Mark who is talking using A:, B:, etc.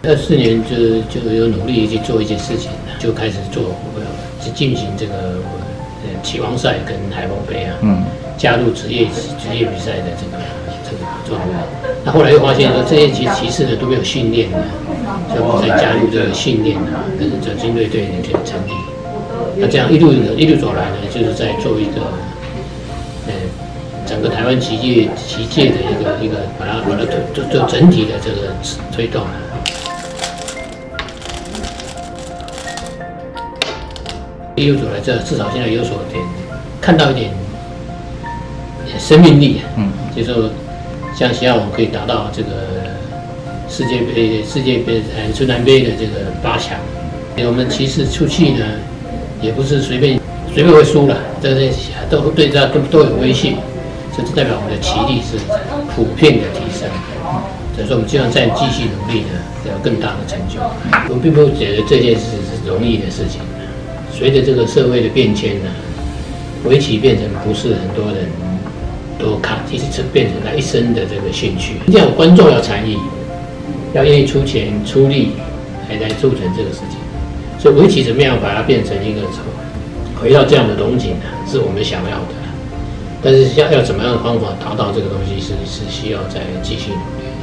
A: 24年就有努力去做一些事情，就开始做，进行这个棋王赛跟海峰杯啊，加入职业比赛的这个状况。那后来又发现说这些骑士呢都没有训练的，所以我们再加入这个训练啊，跟这军队的这个成立。那这样一路走来呢，就是在做一个整个台湾棋界的一个把它做整体的这个推动。一路走来，至少现在有所看到一点生命力，就是说像希望我们可以达到这个世界杯春南杯的这个8强。我们骑士出去呢，也不是随便会输了，这些都对它都有威胁，这就代表我们的棋力是普遍的提升。所以说，我们希望再继续努力呢，有更大的成就。我们并不觉得这件事是容易的事情。随着这个社会的变迁呢，围棋变成不是很多人都看，其实变成他一生的这个兴趣。这样观众要参与，要愿意出钱出力来促成这个事情。所以围棋怎么样把它变成一个回到这样的龙井呢？是我们想要的。但是要怎么样的方法达到这个东西是需要再继续努力。